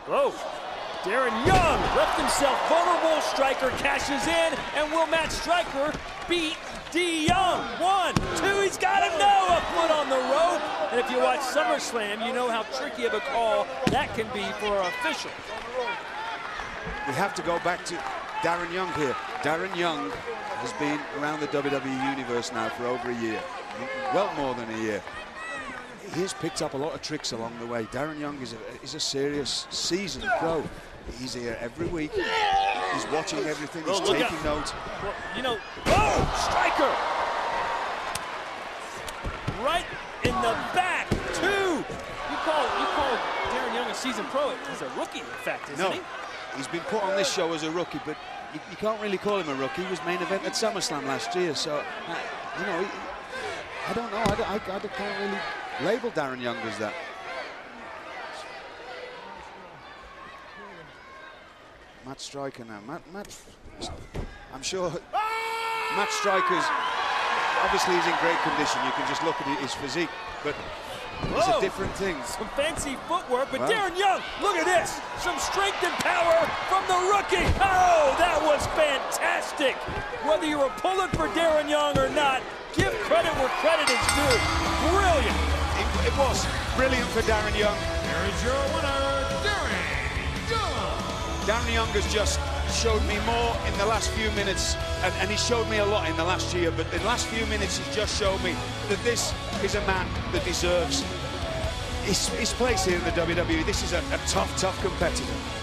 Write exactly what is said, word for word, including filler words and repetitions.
Oh, Darren Young left himself vulnerable. Striker cashes in, and will Matt Striker beat D. Young? One, two, he's got him. No, a foot on the rope. And if you watch SummerSlam, you know how tricky of a call that can be for an official. We have to go back to Darren Young here. Darren Young has been around the W W E universe now for over a year, well more than a year. He has picked up a lot of tricks along the way. Darren Young is a, is a serious, seasoned pro. He's here every week. He's watching everything. He's oh, taking notes. Well, you know, oh, Striker! Right in the back, two. You call you call Darren Young a seasoned pro. He's a rookie, in fact, isn't no, he? He's been put on this show as a rookie, but you, you can't really call him a rookie. He was main event at SummerSlam last year, so uh, you know, he, I don't know. I, I, I can't really label Darren Young as that. Matt Striker now. Matt, Matt, I'm sure Matt Striker's, obviously he's in great condition. You can just look at his physique, but it's a different thing. Some fancy footwork, but wow. Darren Young, look at this. Some strength and power from the rookie. Oh, that was fantastic. Whether you were pulling for Darren Young or not, give credit where credit is due. Brilliant. It, it was brilliant for Darren Young. Here is your winner, Darren Young. Darren Young has just showed me more in the last few minutes, and, and he showed me a lot in the last year, but in the last few minutes he's just showed me that this is a man that deserves his, his place here in the W W E. This is a, a tough, tough competitor.